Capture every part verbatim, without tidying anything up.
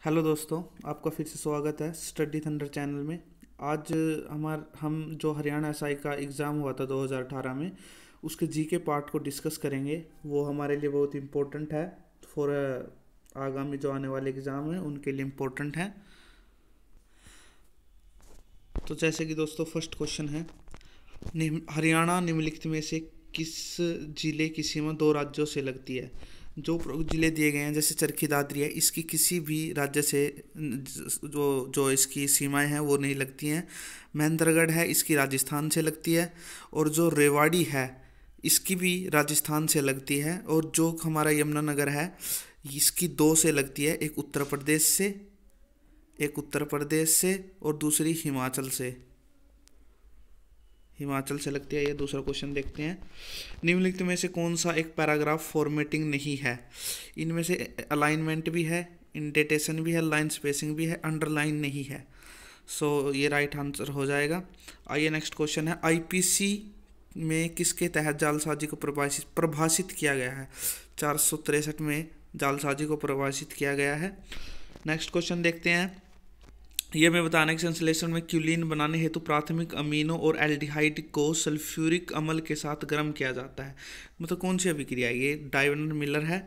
Hello दोस्तों, आपका फिर से स्वागत है स्टडी थंडर चैनल में। आज हमार हम जो हरियाणा एसआई का एग्ज़ाम हुआ था दो हज़ार अठारह में, उसके जीके पार्ट को डिस्कस करेंगे। वो हमारे लिए बहुत इम्पोर्टेंट है फॉर आगामी जो आने वाले एग्ज़ाम हैं उनके लिए इम्पोर्टेंट है। तो जैसे कि दोस्तों, फर्स्ट क्वेश्चन है, निम्न हरियाणा निम्नलिखित में से किस जिले की सीमा दो राज्यों से लगती है। जो प्र- जिले दिए गए हैं जैसे चरखी दादरी है, इसकी किसी भी राज्य से ज- जो जो इसकी सीमाएं हैं वो नहीं लगती हैं। महेंद्रगढ़ है, इसकी राजस्थान से लगती है। और जो रेवाड़ी है, इसकी भी राजस्थान से लगती है। और जो हमारा यमुनानगर है, इसकी दो से लगती है, एक उत्तर प्रदेश से एक उत्तर प्रदेश से और दूसरी हिमाचल से हिमाचल से लगती है। ये दूसरा क्वेश्चन देखते हैं। निम्नलिखित में से कौन सा एक पैराग्राफ फॉर्मेटिंग नहीं है। इनमें से अलाइनमेंट भी है, इंडेंटेशन भी है, लाइन स्पेसिंग भी है, अंडरलाइन नहीं है। सो so, ये राइट आंसर हो जाएगा। आइए नेक्स्ट क्वेश्चन है, आईपीसी में किसके तहत जालसाजी को परिभाषित प्रभाषित किया गया है। चार सौ तिरसठ में जालसाजी को परिभाषित किया गया है। नेक्स्ट क्वेश्चन देखते हैं। यह मैं बताने के संश्लेषण में क्यूलिन बनाने हेतु प्राथमिक अमीनो और एल्डिहाइड को सल्फ्यूरिक अम्ल के साथ गर्म किया जाता है। मतलब कौन सी अभिक्रिया है ये? डायवर्नर मिलर है।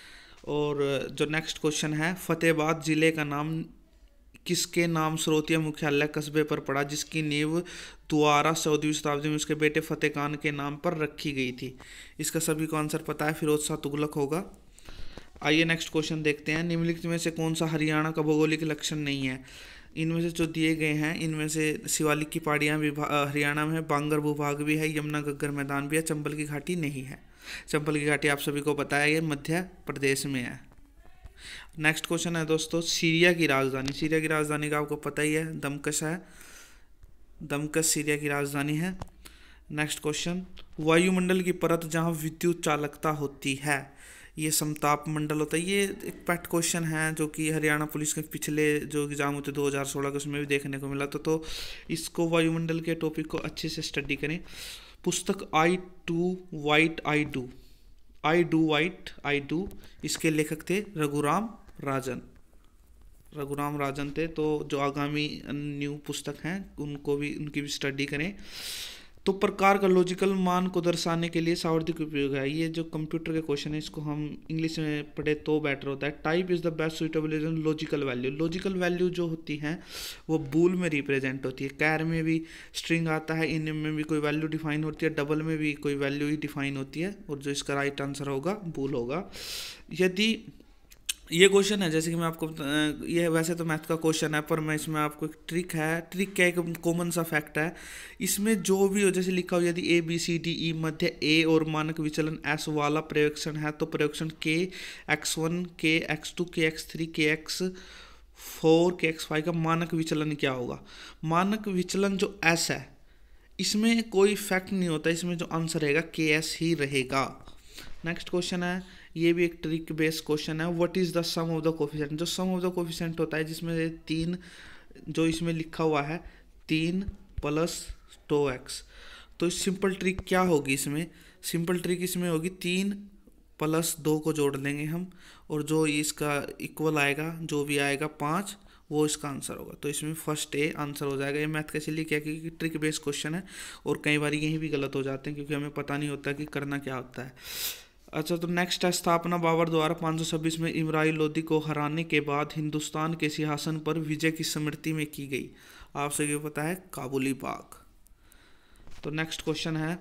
और जो नेक्स्ट क्वेश्चन है, फतेहाबाद जिले का नाम किसके नाम स्रोतीय मुख्यालय कस्बे पर पड़ा, जिसकी नींव द्वारा चौदहवीं शताब्दी में उसके बेटे फतेह खान के नाम पर रखी गई थी। इसका सभी को आंसर पता है, फिरोज शाह तुगलक होगा। आइए नेक्स्ट क्वेश्चन देखते हैं। निम्नलिखित में से कौन सा हरियाणा का भौगोलिक लक्षण नहीं है। इनमें से जो दिए गए हैं, इनमें से शिवालिक की पहाड़ियाँ हरियाणा में है, बांगर भूभाग भी है, यमुना गग्गर मैदान भी है, चंबल की घाटी नहीं है। चंबल की घाटी आप सभी को पता है, ये मध्य प्रदेश में है। नेक्स्ट क्वेश्चन है दोस्तों, सीरिया की राजधानी। सीरिया की राजधानी का आपको पता ही है, दमकश है। दमकश सीरिया की राजधानी है। नेक्स्ट क्वेश्चन, वायुमंडल की परत जहाँ विद्युत चालकता होती है, ये समताप मंडल होता है। ये एक पेट क्वेश्चन है जो कि हरियाणा पुलिस के पिछले जो एग्जाम होते दो हज़ार सोलह के, उसमें भी देखने को मिला था। तो इसको वायुमंडल के टॉपिक को अच्छे से स्टडी करें। पुस्तक I to white I do I do white I do इसके लेखक थे रघुराम राजन। रघुराम राजन थे। तो जो आगामी न्यू पुस्तक हैं उनको भी उनकी भी स्टडी करें। तो प्रकार का लॉजिकल मान को दर्शाने के लिए सावर्धिक उपयोग है। ये जो कंप्यूटर के क्वेश्चन है, इसको हम इंग्लिश में पढ़े तो बेटर होता है। Type is the best suitable in logical value. Logical value जो होती हैं वो बूल में रिप्रेजेंट होती है। कैर में भी स्ट्रिंग आता है, इन में भी कोई वैल्यू डिफाइन होती है, डबल में भी कोई वैल्यू ही डिफाइन होती है। और जो इसका राइट आंसर होगा बूल होगा। यदि ये क्वेश्चन है, जैसे कि मैं आपको अ, ये वैसे तो मैथ का क्वेश्चन है, पर मैं इसमें आपको एक ट्रिक है। ट्रिक क्या, एक कॉमन सा फैक्ट है इसमें। जो भी हो, जैसे लिखा हो, यदि A B C D E मध्य ए और मानक विचलन एस वाला प्रयोक्षण है, तो प्रयोक्षण के एक्स वन के एक्स टू के एक्स थ्री के एक्स फोर के एक्स फाइव का मानक विचलन क्या होगा। मानक विचलन जो एस है, इसमें कोई फैक्ट नहीं होता, इसमें जो आंसर रहेगा के एस ही रहेगा। नेक्स्ट क्वेश्चन है, ये भी एक ट्रिक बेस्ड क्वेश्चन है। What is the sum of the coefficient. जो सम ऑफ द कोफिशिएंट होता है, जिसमें तीन, जो इसमें लिखा हुआ है तीन प्लस टू एक्स, तो सिंपल ट्रिक क्या होगी इसमें? सिंपल ट्रिक इसमें होगी तीन प्लस दो को जोड़ लेंगे हम, और जो इसका इक्वल आएगा, जो भी आएगा पाँच, वो इसका आंसर होगा। तो इसमें फर्स्ट ए आंसर हो जाएगा। ये मैथ का इसलिए क्या, क्योंकि ट्रिक बेस्ड क्वेश्चन है और कई बार यहीं भी गलत हो जाते हैं क्योंकि हमें पता नहीं होता कि करना क्या होता है। अच्छा, तो नेक्स्ट है, स्थापना बाबर द्वारा पाँच सौ छब्बीस में इमराई लोदी को हराने के बाद हिंदुस्तान के सिंहासन पर विजय की स्मृति में की गई। आप सभी को पता है, काबुली बाग। तो नेक्स्ट क्वेश्चन है,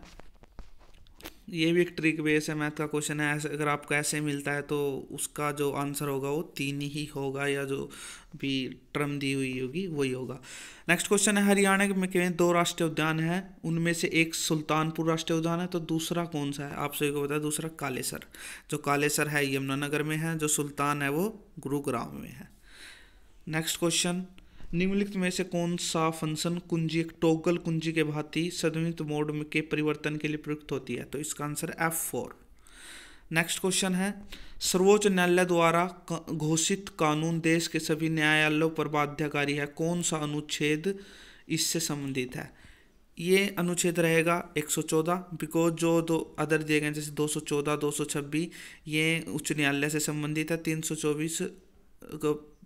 ये भी एक ट्रिक बेस है, मैथ का क्वेश्चन है। ऐसे अगर आपको ऐसे मिलता है तो उसका जो आंसर होगा वो तीन ही होगा, या जो भी टर्म दी हुई होगी वही होगा। नेक्स्ट क्वेश्चन है, हरियाणा में केवल दो राष्ट्रीय उद्यान हैं, उनमें से एक सुल्तानपुर राष्ट्रीय उद्यान है, तो दूसरा कौन सा है? आप सभी को पता है, दूसरा कालेसर। जो कालेसर है यमुनानगर में है, जो सुल्तान है वो गुरुग्राम में है। नेक्स्ट क्वेश्चन, निम्नलिखित में से कौन सा फंक्शन कुंजी एक टॉगल कुंजी के भांति सदमित मोड में के परिवर्तन के लिए प्रयुक्त होती है? तो इसका answer F four. Next question है, सर्वोच्च न्यायालय द्वारा घोषित कानून देश के सभी न्यायालयों पर बाध्यकारी है। कौन सा अनुच्छेद इससे संबंधित है? ये अनुच्छेद रहेगा एक सौ चौदह, बिकॉज जो दो अदर दिए गए जैसे दो सौ चौदह दो सौ छब्बीस ये उच्च न्यायालय से संबंधित है। तीन सौ चौबीस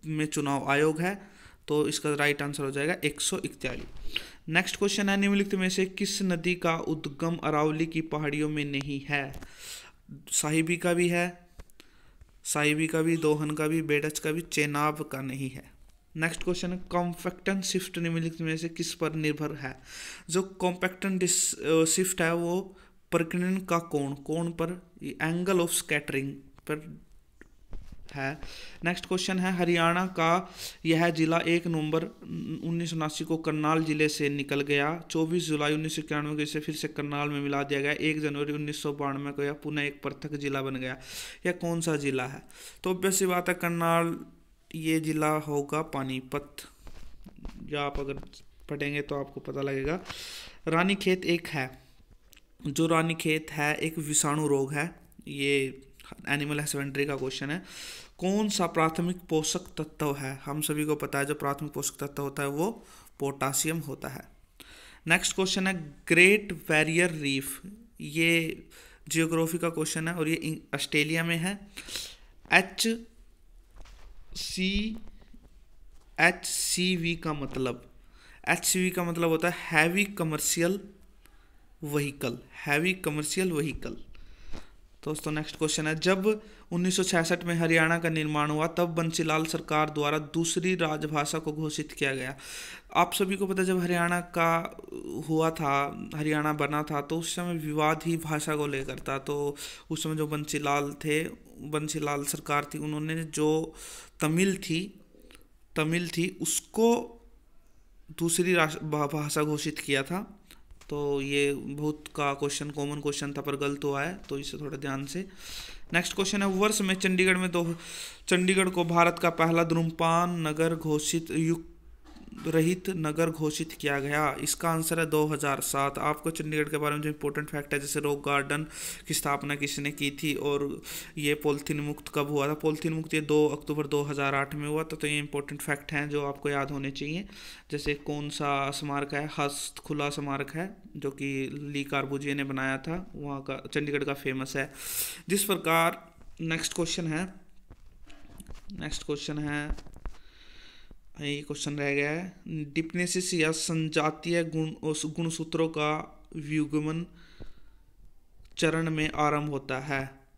में चुनाव आयोग है, तो इसका राइट आंसर हो जाएगा एक सौ इकतालीस। नेक्स्ट क्वेश्चन है, निम्नलिखित में से किस नदी का उद्गम अरावली की पहाड़ियों में नहीं है? साहिबी का भी है, साहिबी का भी, दोहन का भी, बेडच का भी, चेनाब का नहीं है। नेक्स्ट क्वेश्चन है, कॉम्पैक्टन शिफ्ट निम्नलिखित में से किस पर निर्भर है? जो कॉम्पैक्टन शिफ्ट है वो प्रकीर्णन का कोण कोण पर, एंगल ऑफ स्कैटरिंग पर है। नेक्स्ट क्वेश्चन है, हरियाणा का यह जिला एक नवंबर उन्नीस सौ उनासी को करनाल जिले से निकल गया, चौबीस जुलाई उन्नीस सौ इक्यानवे को इसे फिर से करनाल में मिला दिया गया, एक जनवरी उन्नीस सौ बानवे को यह पुनः एक पृथक जिला बन गया। यह कौन सा जिला है? तो ऑब्वियस सी बात है करनाल, ये जिला होगा पानीपत, या आप अगर पढ़ेंगे तो आपको पता लगेगा। रानीखेत एक है, जो रानीखेत है एक विषाणु रोग है, ये एनिमल हस्बेंड्री का क्वेश्चन है। कौन सा प्राथमिक पोषक तत्व है? हम सभी को पता है जो प्राथमिक पोषक तत्व होता है वो पोटासियम होता है। नेक्स्ट क्वेश्चन है, ग्रेट बैरियर रीफ, ये जियोग्राफी का क्वेश्चन है और ये ऑस्ट्रेलिया में है। H C H C V का मतलब, एच सी वी का मतलब होता है heavy commercial vehicle, heavy commercial vehicle. दोस्तों नेक्स्ट क्वेश्चन है, जब उन्नीस सौ छियासठ में हरियाणा का निर्माण हुआ तब बंसीलाल सरकार द्वारा दूसरी राजभाषा को घोषित किया गया। आप सभी को पता है जब हरियाणा का हुआ था, हरियाणा बना था, तो उस समय विवाद ही भाषा को लेकर था। तो उस समय जो बंसीलाल थे, बंसीलाल सरकार थी, उन्होंने जो तमिल थी तमिल थी उसको दूसरी भाषा घोषित किया था। तो ये बहुत का क्वेश्चन, कॉमन क्वेश्चन था पर गलत हुआ है, तो इसे थोड़ा ध्यान से। नेक्स्ट क्वेश्चन है, वर्ष में चंडीगढ़ में दो चंडीगढ़ को भारत का पहला धूम्रपान नगर घोषित युक्त रहित नगर घोषित किया गया। इसका आंसर है दो हज़ार सात। आपको चंडीगढ़ के बारे में जो इंपॉर्टेंट फैक्ट है, जैसे रॉक गार्डन की स्थापना किसने की थी और ये पॉलिथीन मुक्त कब हुआ था? पॉलिथीन मुक्त ये दो अक्टूबर दो हज़ार आठ में हुआ था। तो ये इंपॉर्टेंट फैक्ट हैं जो आपको याद होने चाहिए। जैसे कौन सा स्मारक है? हस्त खुला स्मारक है जो कि ली कार्बूजिए ने बनाया था, वहाँ का चंडीगढ़ का फेमस है। जिस प्रकार नेक्स्ट क्वेश्चन है नेक्स्ट क्वेश्चन है ये क्वेश्चन रह गया है, डिप्नेसिस या संजातीय गुण गुणसूत्रों का व्युग्मन चरण में आरंभ होता है।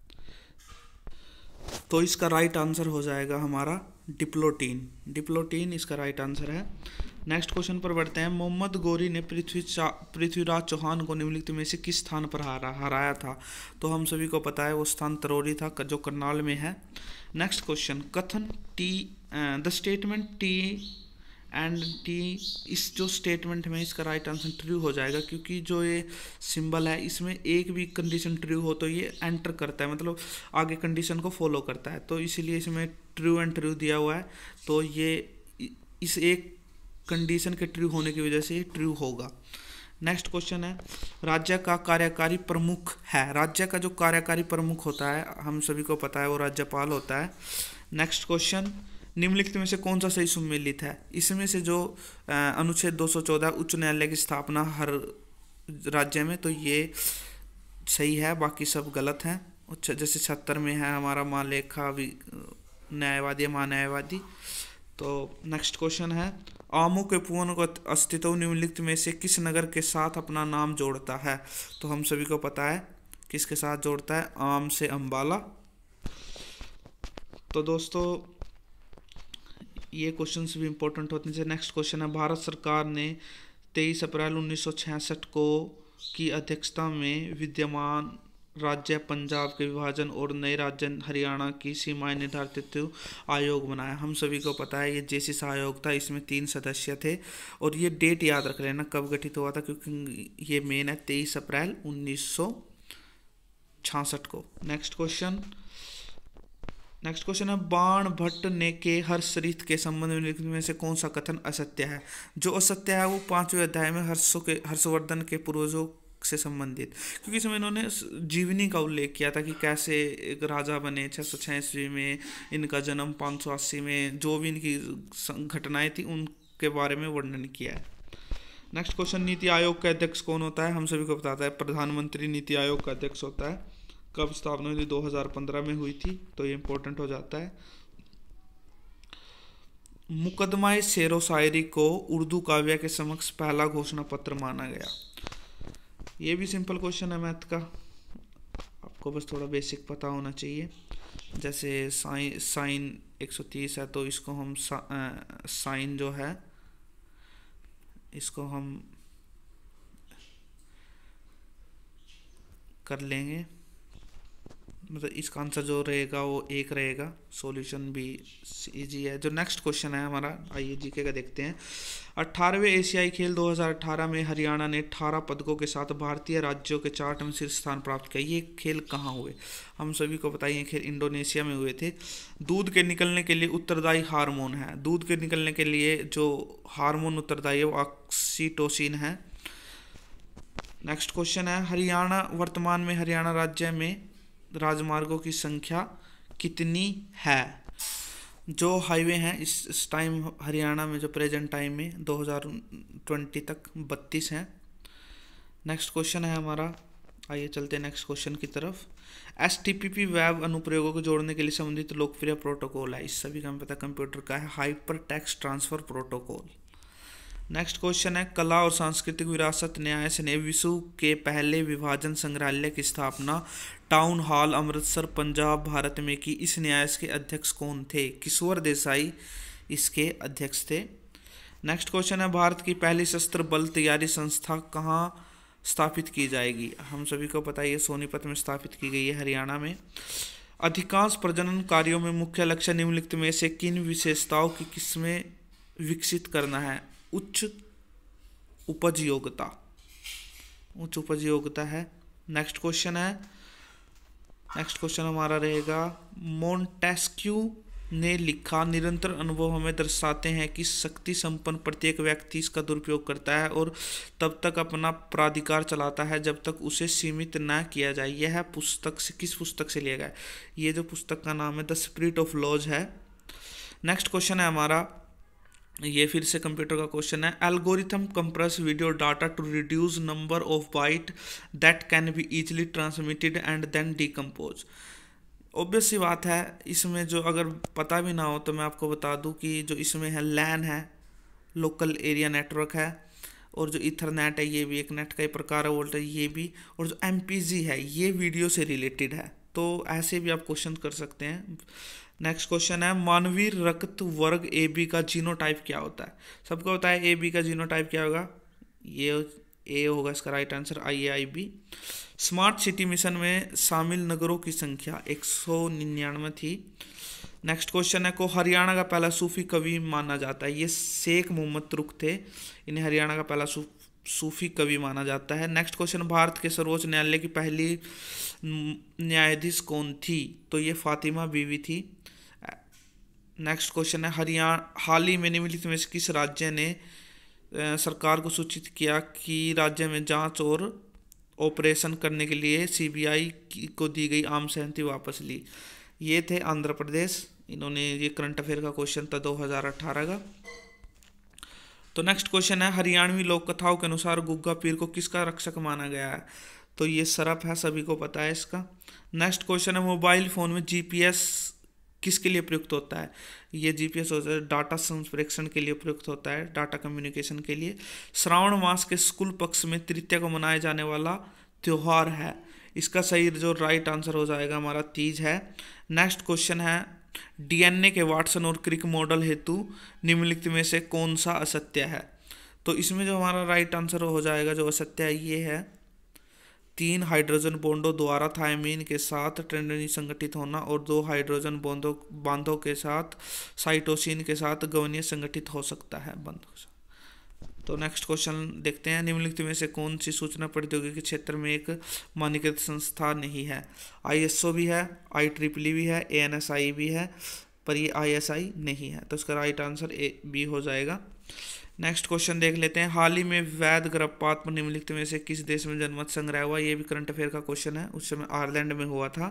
तो इसका राइट आंसर हो जाएगा हमारा डिप्लोटीन। डिप्लोटीन इसका राइट आंसर है। नेक्स्ट क्वेश्चन पर बढ़ते हैं, मोहम्मद गौरी ने पृथ्वी पृथ्वीराज चौहान को निम्नलिखित में से किस स्थान पर हरा हराया था? तो हम सभी को पता है वो स्थान तरोरी था जो करनाल में है। नेक्स्ट क्वेश्चन, कथन T the statement T and T, इस जो स्टेटमेंट में इसका राइट आंसर ट्रू हो जाएगा, क्योंकि जो ये सिंबल है इसमें एक भी कंडीशन ट्रू हो तो ये एंटर करता है, मतलब आगे कंडीशन को फॉलो करता है। तो इसीलिए इसमें ट्रू एंड ट्रू दिया हुआ है। तो ये इस एक कंडीशन के ट्रू होने की वजह से ये ट्रू होगा। नेक्स्ट क्वेश्चन है, राज्य का कार्यकारी प्रमुख है। राज्य का जो कार्यकारी प्रमुख होता है हम सभी को पता है वो राज्यपाल होता है। नेक्स्ट क्वेश्चन, निम्नलिखित में से कौन सा सही सुमेलित है? इसमें से जो अनुच्छेद दो सौ चौदह उच्च न्यायालय की स्थापना हर राज्य में, तो ये सही है, बाकी सब गलत हैं। जैसे छहत्तर में है हमारा महालेखा न्यायवादी महान्यायवादी। तो नेक्स्ट क्वेश्चन है, आमों के पूर्ण अस्तित्व निम्नलिखित में से किस नगर के साथ अपना नाम जोड़ता है? तो हम सभी को पता है किसके साथ जोड़ता है, आम से अंबाला। तो दोस्तों ये क्वेश्चंस भी इंपॉर्टेंट होते हैं। नेक्स्ट क्वेश्चन है, भारत सरकार ने तेईस अप्रैल उन्नीस सौ छियासठ को की अध्यक्षता में विद्यमान राज्य पंजाब के विभाजन और नए राज्य हरियाणा की सीमाएं निर्धारित आयोग बनाया। हम सभी को पता है ये जेसिस आयोग था, इसमें तीन सदस्य थे और ये डेट याद रख लेना कब गठित हुआ था, क्योंकि ये मेन है तेईस अप्रैल उन्नीस सौ छियासठ को। नेक्स्ट क्वेश्चन नेक्स्ट क्वेश्चन है, बाण भट्ट ने के हर्षरीत के संबंध में से कौन सा कथन असत्य है? जो असत्य है वो पांचवें अध्याय में हर्षों के हर्षवर्धन के पूर्वजों से संबंधित, क्योंकि इसमें इन्होंने जीवनी का उल्लेख किया था कि कैसे एक राजा बने छः सौ छः ईस्वी में, इनका जन्म पाँच सौ अस्सी में, जो भी इनकी घटनाएं थी उनके बारे में वर्णन किया है। नेक्स्ट क्वेश्चन, नीति आयोग का अध्यक्ष कौन होता है? हम सभी को बताता है प्रधानमंत्री नीति आयोग का अध्यक्ष होता है। कब स्थापना हुई थी? दो हज़ार पंद्रह में हुई थी, तो ये इंपॉर्टेंट हो जाता है। मुकदमा शेरो शायरी को उर्दू काव्य के समक्ष पहला घोषणा पत्र माना गया। ये भी सिंपल क्वेश्चन है मैथ का, आपको बस थोड़ा बेसिक पता होना चाहिए। जैसे साइन साइन एक सौ तीस है तो इसको हम सा, आ, साइन जो है इसको हम कर लेंगे, मतलब इसका आंसर जो रहेगा वो एक रहेगा, सॉल्यूशन भी इजी है। जो नेक्स्ट क्वेश्चन है हमारा, आइए जीके का देखते हैं। अट्ठारहवें एशियाई खेल दो हज़ार अठारह में हरियाणा ने अठारह पदकों के साथ भारतीय राज्यों के चार्ट में शीर्ष स्थान प्राप्त किया। ये खेल कहाँ हुए? हम सभी को पता है ये खेल इंडोनेशिया में हुए थे। दूध के निकलने के लिए उत्तरदायी हार्मोन है, दूध के निकलने के लिए जो हार्मोन उत्तरदायी है वो ऑक्सीटोसिन है। नेक्स्ट क्वेश्चन है, हरियाणा वर्तमान में हरियाणा राज्य में राजमार्गों की संख्या कितनी है? जो हाईवे हैं इस इस टाइम हरियाणा में, जो प्रेजेंट टाइम में दो हज़ार बीस तक बत्तीस हैं। नेक्स्ट क्वेश्चन है हमारा, आइए चलते हैं नेक्स्ट क्वेश्चन की तरफ। S T P P web अनुप्रयोगों को जोड़ने के लिए संबंधित लोकप्रिय प्रोटोकॉल है, इस सभी का हमें पता कंप्यूटर का है, hyper text transfer protocol. Next question है, कला और सांस्कृतिक विरासत न्यास ने विश्व के पहले विभाजन संग्रहालय की स्थापना टाउन हॉल अमृतसर पंजाब भारत में की। इस न्यास के अध्यक्ष कौन थे? किशोर देसाई इसके अध्यक्ष थे। नेक्स्ट क्वेश्चन है, भारत की पहली सशस्त्र बल तैयारी संस्था कहाँ स्थापित की जाएगी? हम सभी को पता है ये सोनीपत में स्थापित की गई है, हरियाणा में। अधिकांश प्रजनन कार्यों में मुख्य लक्ष्य निम्नलिखित में से किन विशेषताओं की किस्में विकसित करना है? उच्च उपज योग्यता, उच्च उपज योग्यता है। नेक्स्ट क्वेश्चन है, नेक्स्ट क्वेश्चन हमारा रहेगा, मोंटेस्क्यू ने लिखा, निरंतर अनुभव हमें दर्शाते हैं कि शक्ति संपन्न प्रत्येक व्यक्ति इसका दुरुपयोग करता है और तब तक अपना प्राधिकार चलाता है जब तक उसे सीमित न किया जाए। यह पुस्तक से किस पुस्तक से लिया गया है? ये जो पुस्तक का नाम है द स्पिरिट ऑफ लॉज है। नेक्स्ट क्वेश्चन है हमारा, ये फिर से कंप्यूटर का क्वेश्चन है, algorithm compress video data to reduce number of byte that can be easily transmitted and then decompose. Obvious सी बात है, इसमें जो अगर पता भी ना हो तो मैं आपको बता दूं कि जो इसमें है लैन है, लोकल एरिया नेटवर्क है, और जो इथरनेट है ये भी एक नेट का ही प्रकार है, वोल्टेज ये भी, और जो एम पी जी है ये वीडियो से रिलेटेड है। तो ऐसे भी आप क्वेश्चन कर सकते हैं। नेक्स्ट क्वेश्चन है, मानवीय रक्त वर्ग ए बी का जीनोटाइप क्या होता है? सबको पता है ए बी का जीनोटाइप क्या होगा, ये ए होगा इसका right answer, I A I B. Smart city mission में शामिल नगरों की संख्या एक सौ निन्यानवे थी। नेक्स्ट क्वेश्चन है, को हरियाणा का पहला सूफी कवि माना जाता है? ये शेख मोहम्मद तुरुक थे, इन्हें हरियाणा का पहला सू, सूफी कवि माना जाता है। नेक्स्ट क्वेश्चन, भारत के सर्वोच्च न्यायालय की पहली न्यायाधीश कौन थी? तो ये फातिमा बीवी थी। नेक्स्ट क्वेश्चन है, हरियाणा हाल ही में निम्नलिखित में से किस राज्य ने आ, सरकार को सूचित किया कि राज्य में जांच और ऑपरेशन करने के लिए सी बी आई को दी गई आम सहमति वापस ली? ये थे आंध्र प्रदेश। इन्होंने, ये करंट अफेयर का क्वेश्चन था दो हज़ार अठारह का। तो नेक्स्ट क्वेश्चन है, हरियाणवी लोक कथाओं के अनुसार गुग्गा पीर को किसका रक्षक माना गया है? तो ये सरफ है, सभी को पता है इसका। नेक्स्ट क्वेश्चन है, मोबाइल फोन में जी पी एस किसके लिए प्रयुक्त होता है? ये जीपीएस होता है डाटा संप्रेषण के लिए प्रयुक्त होता है, डाटा कम्युनिकेशन के लिए। श्रावण मास के शुक्ल पक्ष में तृतीया को मनाया जाने वाला त्योहार है, इसका सही जो राइट आंसर हो जाएगा हमारा तीज है। नेक्स्ट क्वेश्चन है, डीएनए के वाटसन और क्रिक मॉडल हेतु निम्नलिखित में से कौन सा असत्य है? तो इसमें जो हमारा राइट आंसर हो जाएगा, जो असत्य है ये है, तीन हाइड्रोजन बॉन्डों द्वारा थायमीन के साथ ट्रेंडनी संगठित होना और दो हाइड्रोजन बॉन्डों बांधों के साथ साइटोसिन के साथ गवनीय संगठित हो सकता है बंधों से। तो नेक्स्ट क्वेश्चन देखते हैं, निम्नलिखित में से कौन सी सूचना प्रौद्योगिकी क्षेत्र में एक मान्यकृत संस्था नहीं है? आई एस ओ भी है, आई ट्रिपल ई भी है, ए एन एस आई भी है, पर ये आई एस आई नहीं है, तो इसका राइट आंसर ए बी हो जाएगा। नेक्स्ट क्वेश्चन देख लेते हैं, हाल ही में वैध गर्भपात पर निम्नलिखित में से किस देश में जनमत संग्रह हुआ? ये भी करंट अफेयर का क्वेश्चन है, उस समय आयरलैंड में हुआ था।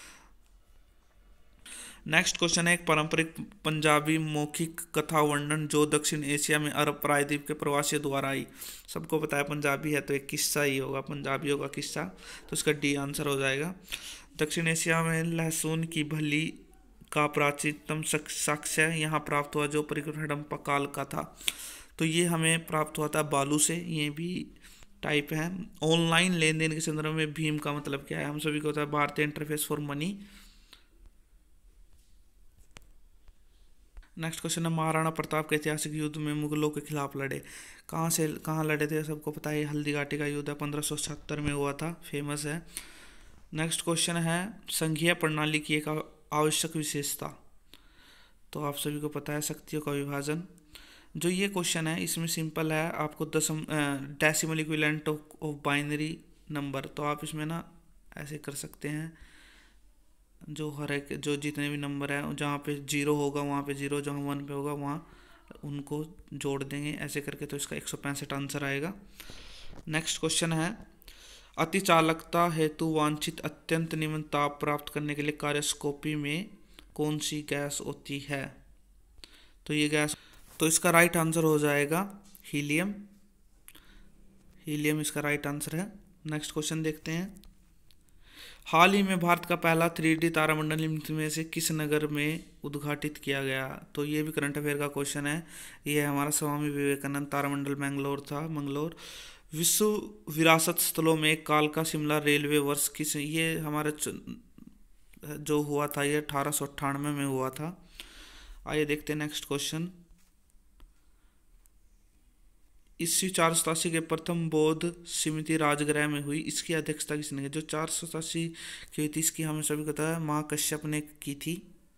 नेक्स्ट क्वेश्चन है, एक पारंपरिक पंजाबी मौखिक कथा वर्णन जो दक्षिण एशिया में अरब प्रायद्वीप के प्रवासियों द्वारा आई। सबको पता है पंजाबी है तो एक किस्सा ही होगा, पंजाबियों का किस्सा, तो इसका डी आंसर हो जाएगा। दक्षिण एशिया में लहसुन की भली का प्राचीनतम साक्ष्य यहाँ प्राप्त हुआ जो परिक्रम हड़प्पा काल का था। तो ये हमें प्राप्त हुआ था बालू से। ये भी टाइप है। ऑनलाइन लेन देन के संदर्भ में भीम का मतलब क्या है? हम सभी को होता है भारतीय interface for money. Next question है महाराणा प्रताप के ऐतिहासिक युद्ध में मुगलों के खिलाफ लड़े। कहाँ से कहाँ लड़े थे? सबको पता है हल्दी घाटी का युद्ध है, पंद्रह सौ सत्तर में हुआ था, फेमस है। नेक्स्ट क्वेश्चन है संघीय प्रणाली की एक आवश्यक विशेषता। तो आप सभी को पता है शक्तियों का विभाजन। जो ये क्वेश्चन है इसमें सिंपल है, आपको दशम decimal equivalent of binary number. तो आप इसमें ना ऐसे कर सकते हैं, जो हर एक जो जितने भी नंबर हैं जहाँ पे जीरो होगा वहाँ पे जीरो, जहाँ वन पे होगा वहाँ उनको जोड़ देंगे ऐसे करके, तो इसका एक सौ पैंसठ आंसर आएगा। नेक्स्ट क्वेश्चन है अति चालकता हेतु वांछित अत्यंत निम्न ताप प्राप्त करने के लिए कार्योस्कोपी में कौन सी गैस होती है? तो ये गैस, तो इसका राइट आंसर हो जाएगा हीलियम। हीलियम इसका राइट आंसर है। नेक्स्ट क्वेश्चन देखते हैं। हाल ही में भारत का पहला थ्री डी तारामंडल निम्न में से किस नगर में उद्घाटित किया गया? तो ये भी करंट अफेयर का क्वेश्चन है। ये हमारा स्वामी विवेकानंद तारामंडल मैंगलोर था, मंगलोर। विश्व विरासत स्थलों में कालका शिमला रेलवे वर्ष किस? ये हमारे जो हुआ था ये अठारह सौ अट्ठानवे में हुआ था। आइए देखते हैं नेक्स्ट क्वेश्चन। ईस्वी चार सौ सतासी के प्रथम बौद्ध समिति राजगृह में हुई, इसकी अध्यक्षता किसने की? जो चार सौ सतासी की हुई थी इसकी हमें सभी को पता है महाकश्यप ने की थी।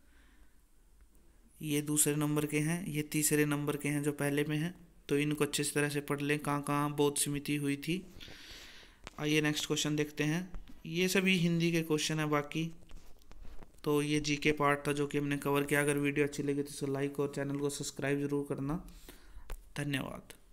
ये दूसरे नंबर के हैं, ये तीसरे नंबर के हैं जो पहले में हैं। तो इनको अच्छे तरह से पढ़ लें कहाँ कहाँ बौद्ध समिति हुई थी। आइए नेक्स्ट क्वेश्चन देखते हैं। ये सभी हिंदी के क्वेश्चन है बाकी। तो ये जी के पार्ट था जो कि हमने कवर किया। अगर वीडियो अच्छी लगी तो इसे लाइक और चैनल को सब्सक्राइब जरूर करना। धन्यवाद।